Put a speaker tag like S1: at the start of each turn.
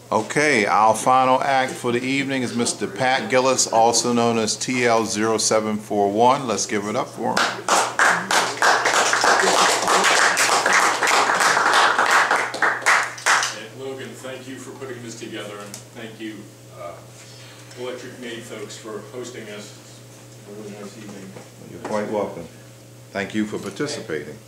S1: Okay, our final act for the evening is Mr. Pat Gillis, also known as TL0741. Let's give it up for him.
S2: And Logan, thank you for putting this together, and thank you, Electric Maid folks, for hosting us. It was a really nice evening.
S1: You're quite welcome. Thank you for participating.